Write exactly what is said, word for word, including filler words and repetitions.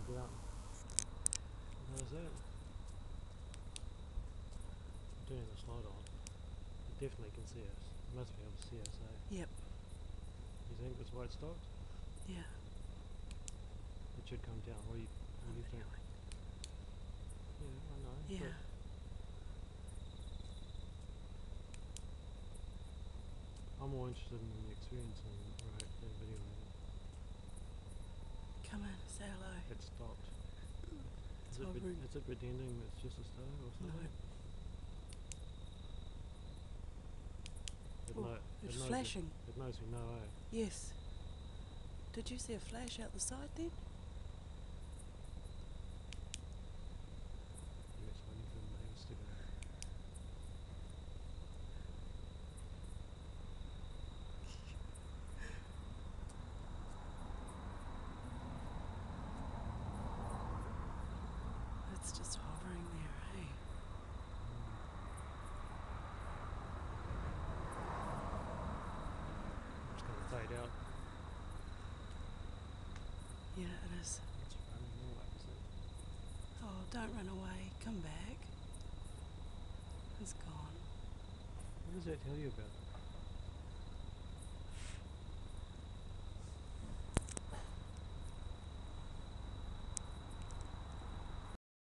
down. How's that? I'm turning the slide on. It definitely can see us. It must be able to see us, eh? Yep. You think that's why it stopped? Yeah. It should come down. What do you, what do you think? Yeah, I know. Yeah. I'm more interested in the experience than, right, than videoing it. Come in, say hello. It stopped. It's Is it, hovering. is it pretending it's just a star or something? No. It, Oh, know, it's it knows flashing. It, it knows we know, eh? Yes. Did you see a flash out the side then? Yeah, it's waiting for the neighbours to go. It's just hovering there, hey? It's going to fade out. Yeah, it is. It's running away, isn't it? Oh, don't run away. Come back. It's gone. What does that tell you about it?